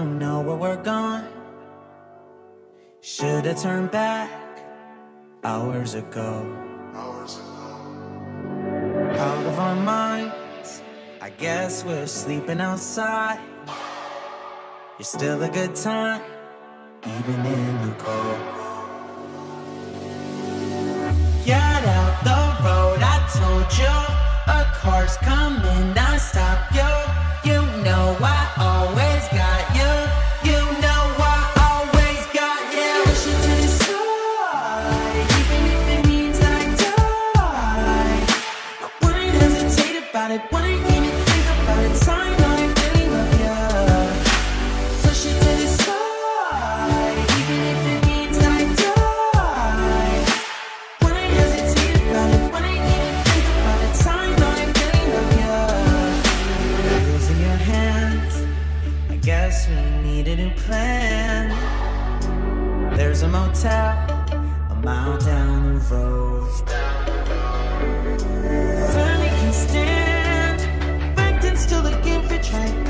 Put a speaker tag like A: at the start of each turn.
A: don't know where we're going. Should've turned back hours ago. Out of our minds, I guess we're sleeping outside. You're still a good time, even in the cold. Get out the road, I told you. A car's coming, I stop you. You know I always got you. You know I always got you. Push it to the side, even if it means I die. I wouldn't hesitate about it, wouldn't even think about it. Time, I really love you. Push it to the side, even if it means I die. Wouldn't hesitate about it, wouldn't even think about it. Time, I really love you. Losing your hands, I guess we need a new plan. There's a motel a mile down the road. Finally can stand, back then still looking for Tracki.